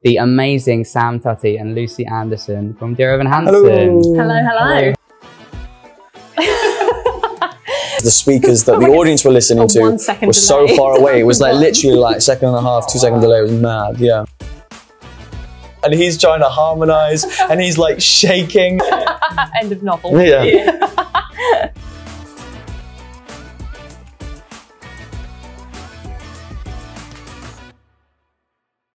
the amazing Sam Tutty and Lucy Anderson from Dear Evan Hansen. Hello. Hello, hello. The speakers that the audience were listening to were so far away. It was like literally like 1.5 seconds, 2 second delay. It was mad, yeah. And he's trying to harmonise and he's like shaking. End of novel. Yeah.